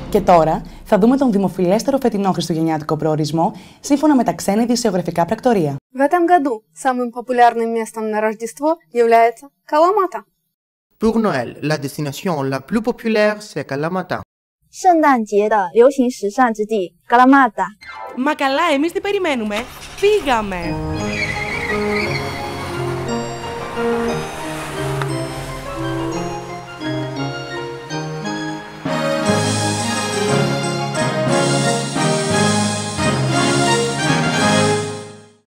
Και τώρα θα δούμε τον δημοφιλέστερο φετινό χριστουγεννιάτικο προορισμό σύμφωνα με τα ξένη ειδησιογραφικά πρακτορία. В этом году самым популярным местом на Рождество является Каламата. Pour Noël, la destination la plus populaire, c'est Kalamata. 圣诞节的流行时尚之地 Kalamata。 Μα καλά, εμείς τι περιμένουμε? Φύγαμε!